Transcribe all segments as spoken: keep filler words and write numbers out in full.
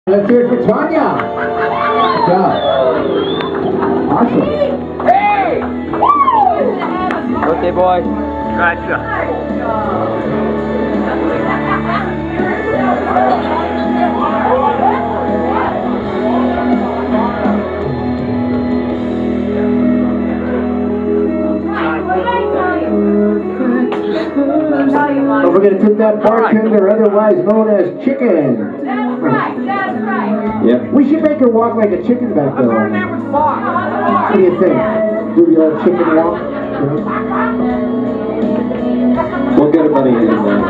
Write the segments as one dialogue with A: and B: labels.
A: Let's hear it for Tanya. Good job. Awesome.
B: Hey!
C: Birthday boy.
B: Gotcha.
A: Don't forget to tip that bartender, otherwise known as chicken.
D: That's right, that's right.
C: Yep.
A: We should make her walk like a chicken back there. What do you think? Do the old chicken walk?
C: We'll get her money in there.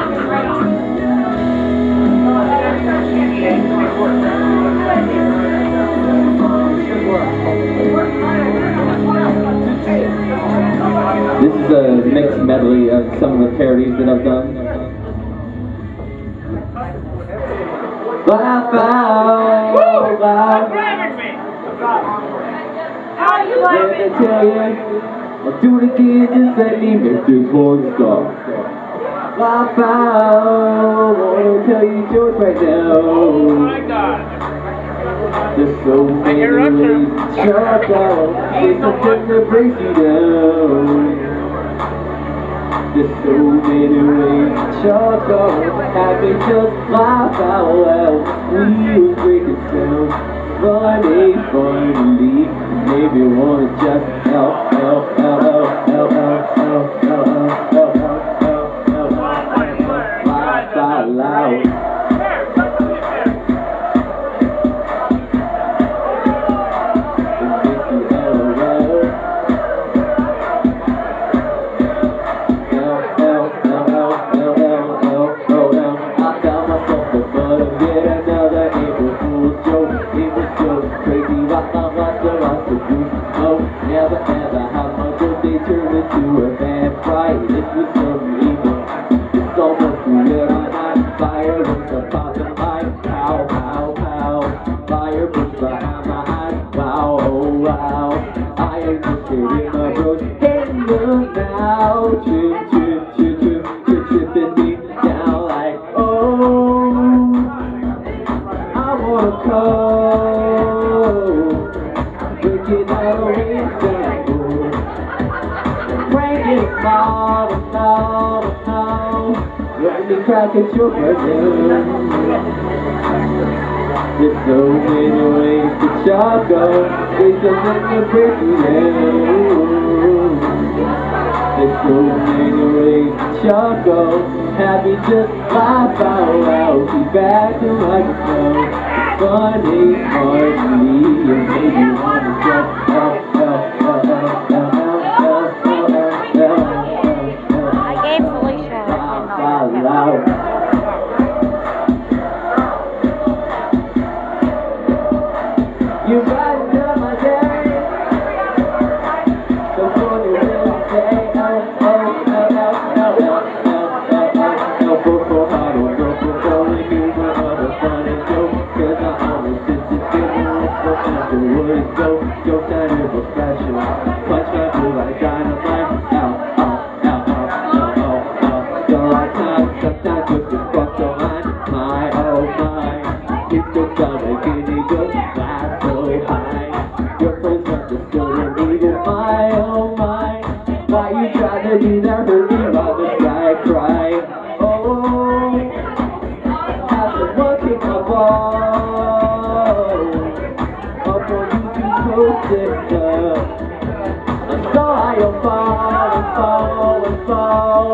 C: This is a mixed medley of some of the parodies that I've done. Laugh out loud. Let me tell you, I'll do it again, just let me make this horn stop. Laugh out, wanna tell you jokes right now.
B: Oh my God.
C: There's so many ways to shock out, there's something that breaks you down. There's so many ways to shock out, have me just laugh out loud. Wheels breaking sound, funny, funny, maybe wanna just help, help, help, help, help, help, help, help, help, help, help, help, laugh out loud. Never ever how my birthday turned into a bad fight. It was some evil. It's almost weird. I'm on fire with the popping light. Pow, pow, pow. Fire burns behind my eyes. Wow, oh wow. I am just getting my bros in the now. Trip, trip, trip, trip, trip, tripping me down like oh. I wanna call. Breaking out of window, breaking all the snow, the snow. Let me crack at your curtain. There's so many ways to choco, it's just like a breaking down. There's so many ways to choco, have me just laugh out loud. Be back to like a snow. Funny, hardly, you maybe wanna just help, help, help, help, help, help, help, help, help, help.
D: I gave Felicia a
C: Laugh loud. You brighten up my day. So funny when you say, oh, oh, oh, oh, oh, oh, oh, oh, oh, go for hard, go for falling, you were other funny joke. Cause I always just to get more so afterwards go. Your kind of a special. Punch my food like dynamite. Ow, ow, ow, ow, ow, ow, ow. You're right time, sometimes just to fuck your mind. My, oh my. It's just gonna get me good. Fly so high. Your friends want to still your needed. My, oh my. Why you try to do that? Hurt me while the sky cry. Oh. Have to look at my ball. Up on YouTube posted up. I'm so high, you'll fall and fall and fall.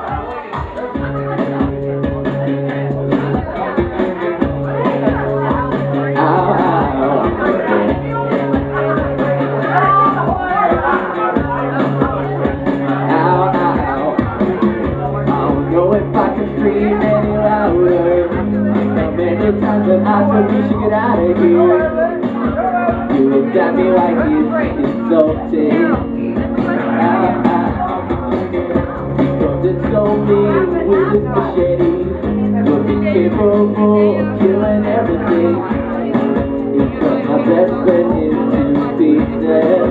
C: Ow, ow. Ow, ow. I don't know if I can scream any louder. Many times that I said we should get out of here. You looked at me like it's insulting. Ah, ah. Because it's so mean with this machete. You're incapable of killing everything. You cut my best friend into pieces.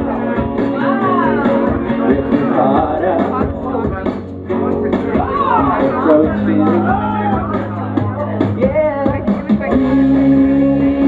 C: Rip his heart out. He's approaching. Yeah.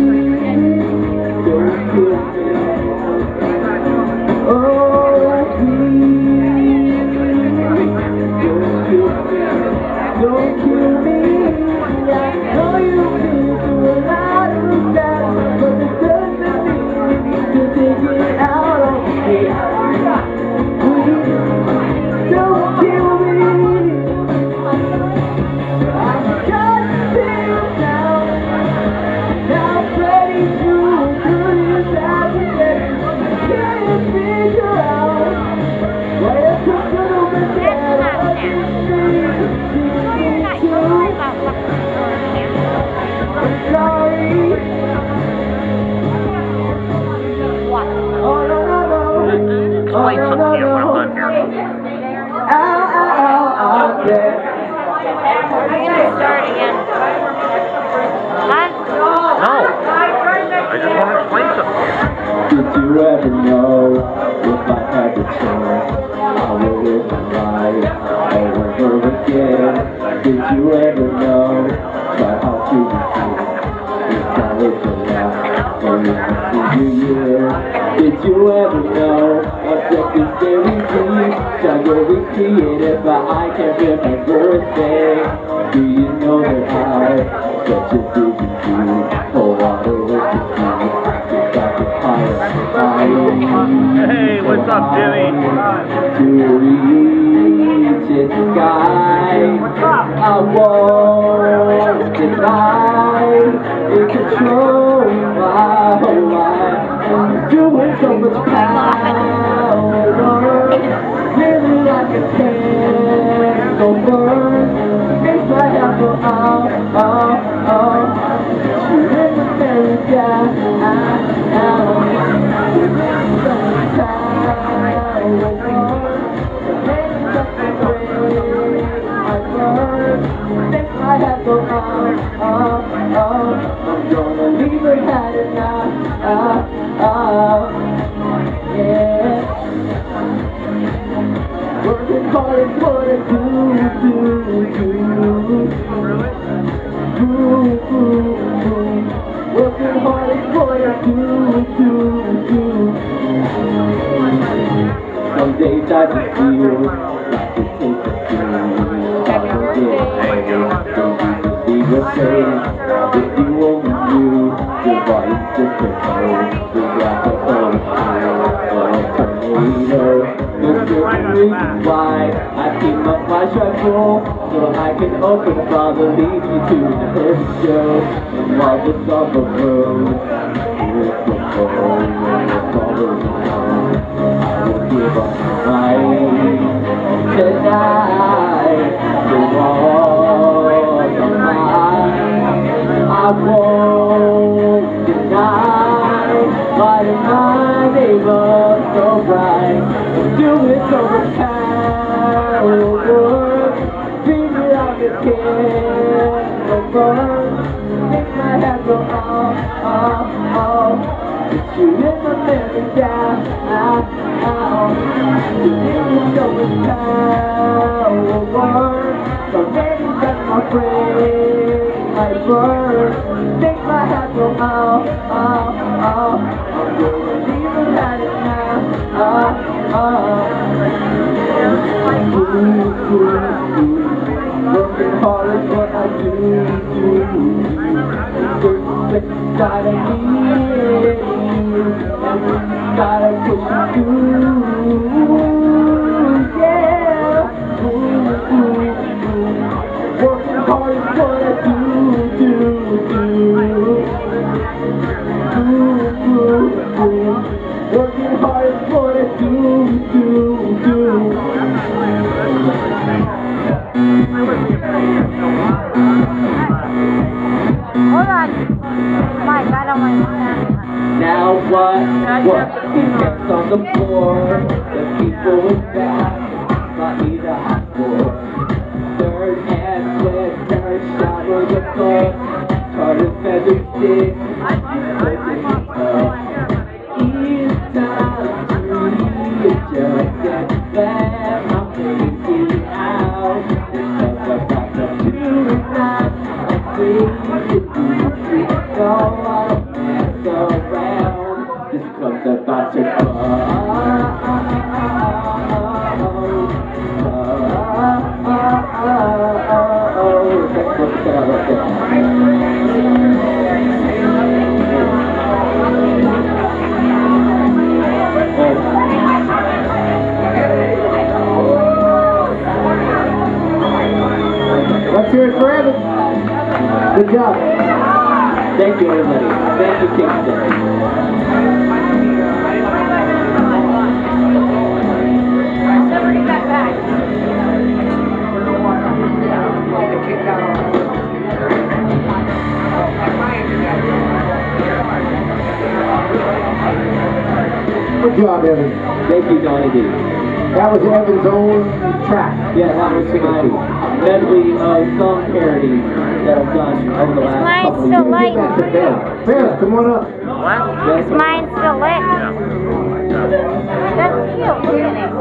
C: Did you ever know objectives very deep? Try very creative, but I can't remember a thing. Do you know that I such a vision to hold on to what you see? Just got the fire.
B: Hey, what's up, Jimmy?
C: To reach the sky, I won't deny it control my whole life. Doing so much power, living like a candle burn, makes my head go out, out, out. Shooting the fairy down, out, out. Living so much power, makes something great, I burn, makes my head go out, out, out. I'm gonna leave it at it now. Ah, ah, yeah. Working hard is what I do, do, do. Do, do, do. Working hard is what I do, do, do. Some days I just feel like it takes a few.
D: Happy birthday.
B: There you go.
C: Leave a trace if you only knew your voice just a phone. Just like a phone or a tornado. There's certain reasons why I keep up my shuffle, so I can open Father lead you to the first show. And while the summer grows, with the phone and the father's home, I will give up my tonight. The walls are mine. I won't deny lighting my neighbor so bright. Doing so much power, bring it out the candle burn, make my head go out, out, out. You in my memory down, out, out. Doing so much power, so maybe that's my friend. My bird, make my head go out, out, out. I'm gonna leave it at it now, out, out. Ooh, ooh, ooh. Working hard is what I do, do. Certain things gotta need you, and we gotta push through, yeah. Ooh, ooh, ooh. Working hard is what I do, do, do. Ooh, ooh, ooh. Working hard is what I do, do, do.
D: Hold on. Mike, I don't mind that.
C: Now what? What? He kept on the floor. The people was back. Got me the hot floor. Third and flip, third shot was a club. Charted feather stick. It's time to readjust and let my baby out. Because I got the two nights. I think you do go out and go around. This club's about to
A: Let's hear it for Evan. Good job.
C: Thank you, everybody. Thank you, Kingston.
A: Good job, Evan.
C: Thank you, Donnie D.
A: That was Evan's own track.
C: Yeah, that was my medley of song parodies that I've done over the last
D: Mine's
C: couple of
D: still
C: years.
D: light.
A: That's it, Bev. Bev, come on up.
B: What?
C: Yes.
D: Mine's still lit.
B: Yeah.
D: That's cute. Look at it.